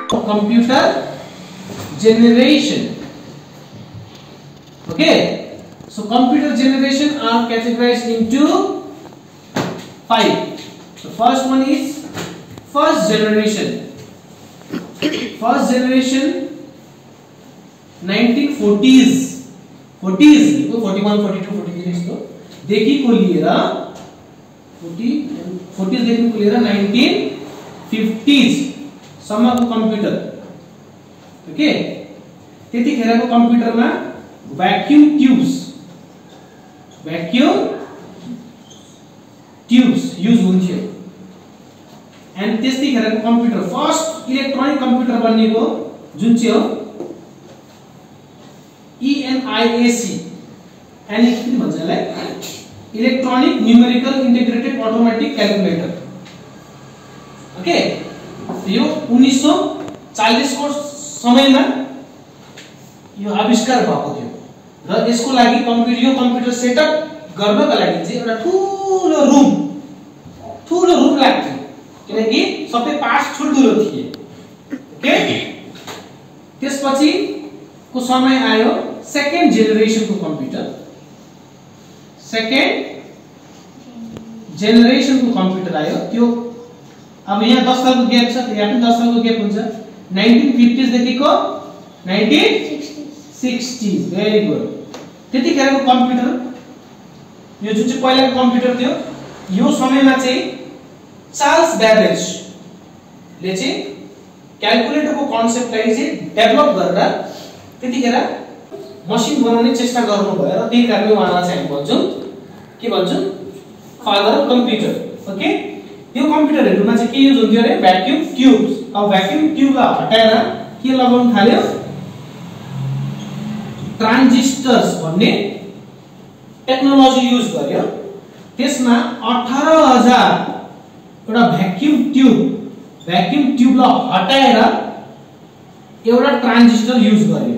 computer generation. Okay, so computer generation are categorized into 5. The first one is first generation. First generation 1940s 41 42 43 तो देखि को लिएर 40s देखि को लिएर 1950s सम्मको कम्प्युटर. ओके, त्यतिखेरको कम्प्युटरमा भ्याक्युम ट्युब्स युज हुन्थ्यो. एन्ड त्यतिखेरको कम्प्युटर फर्स्ट इलेक्ट्रोनिक कम्प्युटर बनेको जुन चाहिँ हो ENIAC अनि के भन्छ यसलाई electronic numerical integrated automatic calculator. Okay, यो 1940 को समयमा यो आविष्कार भएको थियो र यसको लागि कम्प्युटर सेटअप गर्नका लागि चाहिँ एउटा ठूलो रुम लाग्थ्यो किनकि सबै पार्ट्स ठुलठुलो थिए. ओके, त्यसपछि को समय आयो सेकेन्ड जेनेरेसन को कम्प्युटर. सेकेन्ड जेनेरेसन को कम्प्युटर आयो. त्यो अब यहाँ 10 सालको ग्याप छ, यहाँ पनि 10 सालको ग्याप हुन्छ. 1950s देखिको 1960s. Very good. त्यतिखेरको कम्प्युटर यो जुन चाहिँ पहिलाको कम्प्युटर थियो यो समयमा चाहिँ चार्ल्स ब्याबेज ले चाहिँ क्याल्कुलेटरको कन्सेप्टलाई चाहिँ डेभलप गरेर त्यतिखेर मसिन बनाउने चेष्टा गर्नुभयो र त्यही कारणले उहाँलाई चाहिँ हामी भन्छौं के भन्छौं फादर अफ कम्प्युटर. ओके, यो कम्प्युटरहरुमा चाहिँ के युज हुन्थ्यो अरे भ्याक्युम ट्युब्स. अब भ्याक्युम ट्युबलाई हटाएर के लगाउन थाल्यो ट्रान्जिस्टर्स भन्ने टेक्नोलोजी युज गर्यो. त्यसमा 18000 एउटा भ्याक्युम ट्युबलाई हटाएर एउटा ट्रान्जिस्टर युज गर्यो.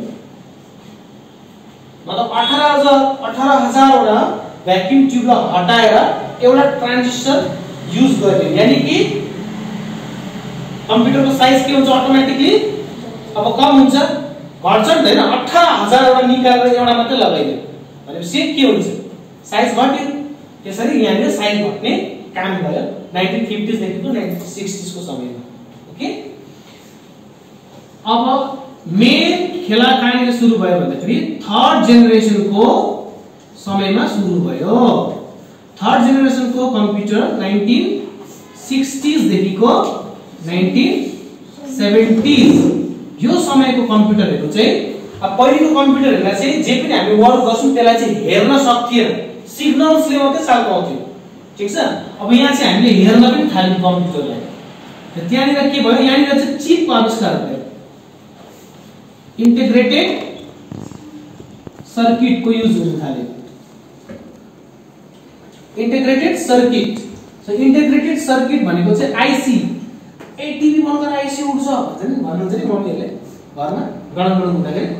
मतलब 18000 वटा भ्याक्युम ट्युबलाई हटाएर एउटा ट्रान्जिस्टर युज गर्यो. यानी कि कम्प्युटरको साइज के हुन्छ अटोमेटिकली अब कम हुन्छ, घट्छ नि हैन. 18000 वटा निकालेर एउटा मात्र लगाइदियो भनेपछि के हुन्छ साइज घट्यो. त्यसरी यहाँले साइज घट्ने काम भयो 1950s देखिको 1960s को समयमा. ओके, अब मेन खेला कहाँनिर सुरु भयो भन्दाखेरि थर्ड जेनेरेसन को समयमा सुरु भयो. थर्ड जेनेरेसन को कम्प्युटर 1960s देखिको 1970s यो समयको कम्प्युटरहरु चाहिँ अब पहिलेको कम्प्युटरहरुलाई चाहिँ जे पनि हामी वर्क गर्छौं त्यसलाई चाहिँ हेर्न सक्थिएन, सिग्नल्सले मात्रै चाल पाउँथ्यो. ठीक छ. अब यहाँ चाहिँ हामीले हेर्न पनि थाल्यौं कम्प्युटरलाई. त्यहाँनिर के भयो, यहाँनिर चाहिँ चिपको आविष्कार भयो. इन्टिग्रेटेड सर्किट को युज हुन थाल्यो. Integrated circuit. So integrated circuit भनेको चाहिँ आईसी. ए टिभी बन्द गरेर आईसी उड्छ भन्नुहुन्छ नि मम्मीहरुले घरमा गणन हुँदाखेरि.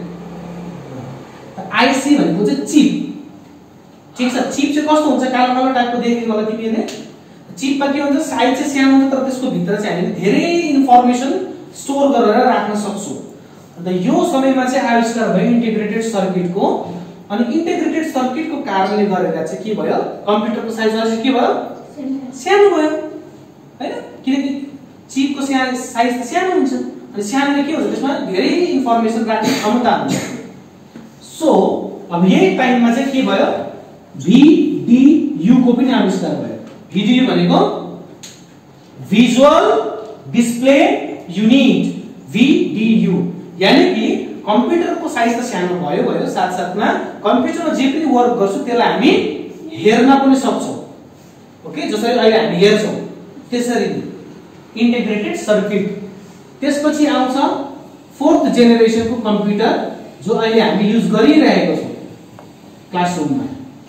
आईसी भनेको चाहिँ चिप. ठीक छ. चिप चाहिँ कस्तो हुन्छ कालो कालो टाइपको देखेको मलाई तिमीले. चिपमा के हुन्छ साइज चाहिँ सानो हुन्छ तर त्यसको भित्र चाहिँ हामीले धेरै इन्फर्मेसन स्टोर गरेर राख्न सक्छौं. अन्त यो समयमा चाहिँ आविष्कार भयो इन्टिग्रेटेड सर्किट को. अनि इन्टिग्रेटेड सर्किट को कारणले गरेर चाहिँ के भयो कम्प्युटरको साइज अझै के भयो सानो भयो हैन. किनकि चिपको साइज त सानो हुन्छ अनि सानोले के हुन्छ त्यसमा धेरै इन्फर्मेसन राख्ने क्षमता हुन्छ. सो अब यही टाइममा चाहिँ के भयो VDU को पनि आविष्कार भयो. VDU भनेको भिजुअल डिस्प्ले युनिट. VDU यानी कि कम्प्युटरको साइज त सानो भयो साथसाथमा कम्प्युटरमा जे पनि वर्क गर्छौं त्यसलाई हामी हेर्न पनि सक्छौं. ओके, जसरी अहिले हामी हेर्छौं त्यसरी इन्टिग्रेटेड सर्किट. त्यसपछि आउँछ फोर्थ जेनेरेसन को कम्प्युटर जो अहिले हामी युज गरिरहेको छौं क्लासरुममा.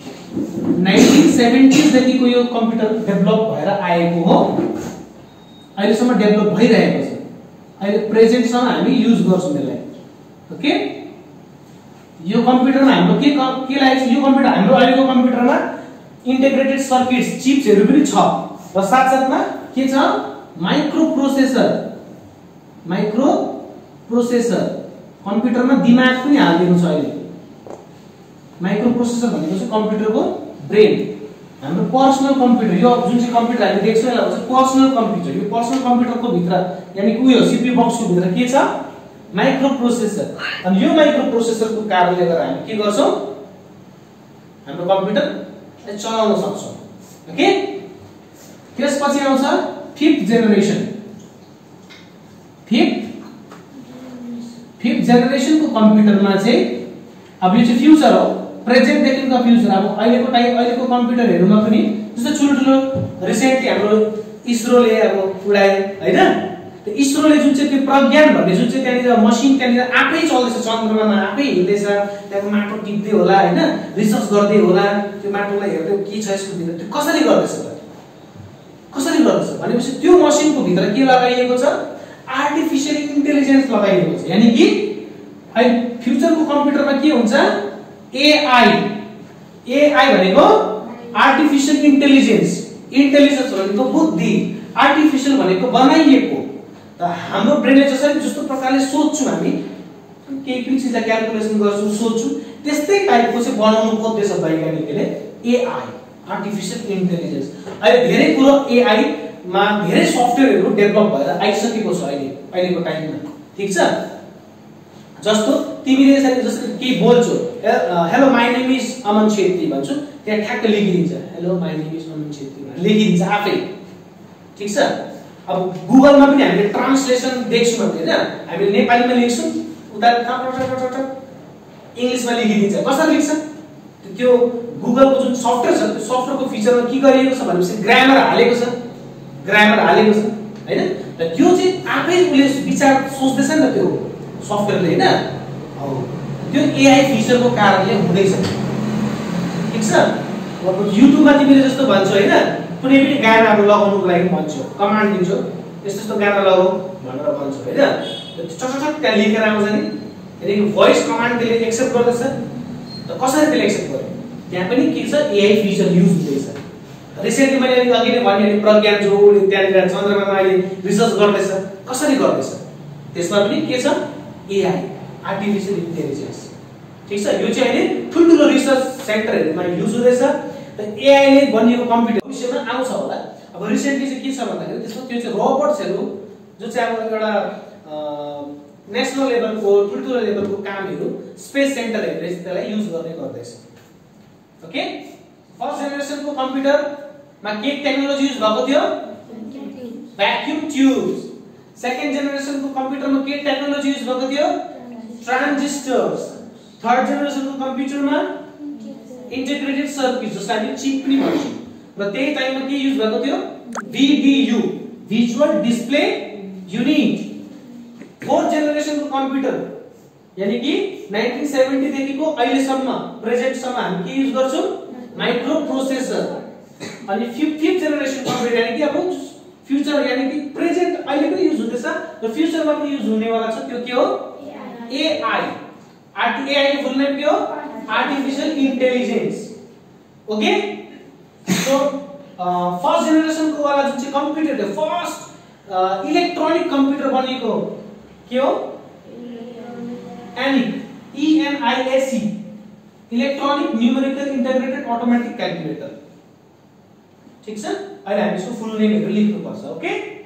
1970s देखिको यो कम्प्युटर डेभलप भएर आएको हो. अहिलेसम्म डेभलप भइरहेको छ. अहिले प्रेजेन्ट सम्म हामी युज गर्छौं यसलाई. ओके, यो कम्प्युटरमा हाम्रो के लागेको छ यो कम्प्युटर हाम्रो अहिलेको कम्प्युटरमा इन्टिग्रेटेड सर्किट्स चिप्सहरु पनि छ र साथसाथमा के छ माइक्रो प्रोसेसर प्रोसेसर कम्प्युटरमा दिमाग पनि हालिदिएको छ अहिले माइक्रो प्रोसेसर भनेको चाहिँ कम्प्युटरको ब्रेन हाम्रो पर्सनल कम्प्युटर यो जुन चाहिँ कम्प्युटर हामीले देख्छौँ यसलाई भन्छ पर्सनल कम्प्युटर यो पर्सनल कम्प्युटरको भित्र यानी कि उयो सीपीयू बक्सको भित्र के छ माइक्रो प्रोसेसर अनि यो माइक्रो प्रोसेसरको कारणले गर्दा हामी के गर्छौं हाम्रो कम्प्युटर चलाउन सक्छौं ओके त्यसपछि आउँछ फिफ्थ जेनेरेसनको कम्प्युटरमा चाहिँ अब यो चाहिँ फ्युचर हो प्रेजेन्ट देखिको फ्युचर अब अहिलेको कम्प्युटरहरुमा पनि जस्तो ठुलो रिसेन्टली हाम्रो इसरोले अब उडाए हैन त्यो इसरोले जुन चाहिँ त्यो प्रज्ञान भन्ने जुन चाहिँ त्यहाँनिर मसिन त्यहाँनिर आफै चल्दैछ चन्द्रमामा आफै हिँड्दैछ त्यहाँको माटो टिप्दै होला हैन रिसर्च गर्दै होला त्यो माटोलाई हेर्दै के छ यसको भित्र त्यो कसरी गर्दैछ भनेपछि त्यो मसिनको भित्र के लगाइएको छ आर्टिफिशियल इन्टेलिजेन्स लगाइएको छ यानी कि अहिले फ्युचरको कम्प्युटरमा के हुन्छ एआई भनेको आर्टिफिशियल इन्टेलिजेन्स भनेको बुद्धि आर्टिफिशियल भनेको बनाइएको त हाम्रो ब्रेनले जस्तो प्रकारले सोच्छौं हामी केही पनि चिजलाई क्याल्कुलेसन गर्छौं सोच्छौं त्यस्तै टाइपको चाहिँ बनाउनु खोज्दैछ वैज्ञानिकले एआई आर्टिफिशियल इन्टेलिजेन्स अहिले धेरै कुरो एआई मा धेरै सफ्टवेयरहरु डेभलप भएर आइसकेको छ अहिलेको टाइममा ठीक छ जस्तो तिमीले जस्तो के बोल्छौ hello my name is Aman Chhetri भन्छौ त्यहाँ ठ्याक्क लेखिदिन्छ hello my name is Aman Chhetri भनेर लेखिदिन्छ आफै ठीक छ अब गुगलमा पनि हामीले ट्रान्सलेसन देख्छौं हैन हामीले नेपालीमा लेख्छौं उता इंग्लिशमा लेखिदिन्छ कसरी लेख्छ त्यो गुगलको जुन सफ्टवेयर छ त्यो सफ्टवेयरको फिचरमा के गरिएको छ भनेपछि ग्रामर हालेको छ हैन र त्यो चाहिँ आफै उले विचार सोच्दैछ नि त्यो सफ्टवेयरले हैन त्यो एआई फिचरको कारणले हुँदैछ ठीक छ अब युट्युबमा तिमीले जस्तो भन्छौ हैन कुनै पनि गानाहरु लगाउनुको लागि भन्छौ कमान्ड दिन्छौ यस्तो गाना लगाऊ भनेर भन्छौ हैन चटचट त्यहाँ लेखेर आउँछ नि यदि भोइस कमान्ड त्यसले एक्सेप्ट गर्दछ त कसरी त्यसले एक्सेप्ट गर्यो त्यहाँ पनि के छ एआई फिचर युज हुँदैछ रिसेन्टली मैले अघि नै भने प्रज्ञान जो त्यहाँनिर चन्द्रमामा अहिले रिसर्च गर्दैछ कसरी गर्दैछ त्यसमा पनि के छ एआई आर्टिफिशियल इन्टेलिजेन्स ठीक छ यो चाहिँ अहिले ठुलठुलो रिसर्च सेन्टरहरुमा युज हुँदैछ त एआई ले बनिएको कम्प्युटर भविष्यमा आउँछ होला अब रिसेन्टली चाहिँ के छ भन्दाखेरि त्यसमा त्यो चाहिँ रोबोट्सहरु जो चाहिँ अब एउटा नेशनल लेभलको ठुलठुलो लेभलको कामहरु स्पेस सेन्टरहरुले त्यसलाई युज गर्ने गर्दैछ ओके फर्स्ट जेनेरेसनको कम्प्युटरमा के टेक्नोलोजी युज भएको थियो भ्याक्युम ट्युब्स सेकेन्ड जेनेरेसनको कम्प्युटरमा के टेक्नोलोजी युज भएको थियो ट्रान्जिस्टर्स थर्ड जेनेरेसनको कम्प्युटरमा इन्टिग्रेटेड सर्किट जसलाई हामी चिप पनि भन्छौं र त्यही टाइममा के युज भएको थियो VDU visual display unit fourth जेनेरेसनको कम्प्युटर यानी कि 1970 देखिको अहिलेसम्म प्रेजेन्टसम्म हामी के युज गर्छौं माइक्रो प्रोसेसर अनि फिफ्थ जेनेरेसन कम्प्युटर यानी कि अब फ्युचर यानी कि प्रेजेन्ट अहिले पनि युज हुँदैछ र फ्युचरमा पनि युज हुनेवाला छ त्यो के हो एआई एआई को फुल नेम के हो artificial intelligence okay so first generation को वाला जुन चाहिँ कम्प्युटर थियो फर्स्ट इलेक्ट्रोनिक कम्प्युटर बनेको के हो ENIAC electronic numerical integrated automatic calculator ठीक छ अहिले हामी यसको फुल नेमहरु लेख्नु पर्छ ओके